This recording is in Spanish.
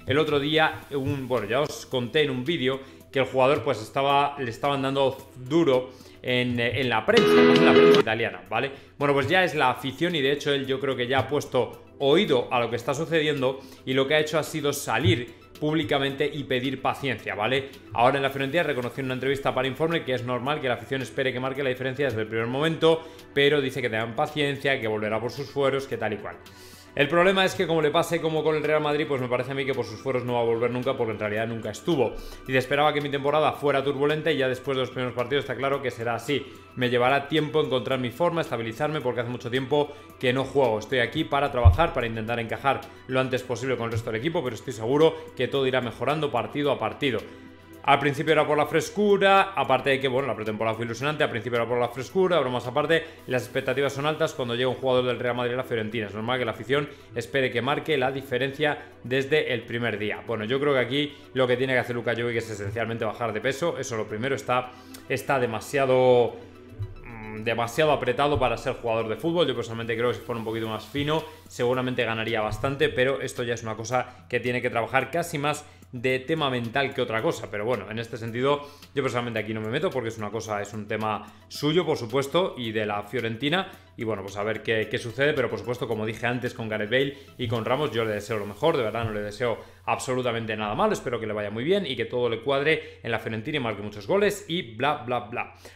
el otro día, bueno, ya os conté en un vídeo que el jugador pues le estaban dando duro en la prensa, más en la prensa italiana, ¿vale? Bueno, pues ya es la afición y de hecho él yo creo que ya ha puesto oído a lo que está sucediendo y lo que ha hecho ha sido salir públicamente y pedir paciencia, ¿vale? Ahora en la Fiorentina reconoció en una entrevista para Informe que es normal que la afición espere que marque la diferencia desde el primer momento, pero dice que tengan paciencia, que volverá por sus fueros, que tal y cual. El problema es que como le pase como con el Real Madrid, pues me parece a mí que por sus fueros no va a volver nunca, porque en realidad nunca estuvo. Y esperaba que mi temporada fuera turbulenta y ya después de los primeros partidos está claro que será así. Me llevará tiempo encontrar mi forma, estabilizarme, porque hace mucho tiempo que no juego. Estoy aquí para trabajar, para intentar encajar lo antes posible con el resto del equipo, pero estoy seguro que todo irá mejorando partido a partido. Al principio era por la frescura, aparte de que, bueno, la pretemporada fue ilusionante, al principio era por la frescura, ahora más aparte, las expectativas son altas cuando llega un jugador del Real Madrid a la Fiorentina. Es normal que la afición espere que marque la diferencia desde el primer día. Bueno, yo creo que aquí lo que tiene que hacer Luka Jovic es esencialmente bajar de peso, eso lo primero, está demasiado apretado para ser jugador de fútbol. Yo personalmente creo que si fuera un poquito más fino seguramente ganaría bastante, pero esto ya es una cosa que tiene que trabajar casi más de tema mental que otra cosa, pero bueno, en este sentido yo personalmente aquí no me meto porque es un tema suyo, por supuesto, y de la Fiorentina, y bueno, pues a ver qué sucede, pero por supuesto, como dije antes con Gareth Bale y con Ramos, yo le deseo lo mejor, de verdad no le deseo absolutamente nada malo, espero que le vaya muy bien y que todo le cuadre en la Fiorentina y marque muchos goles y bla bla bla.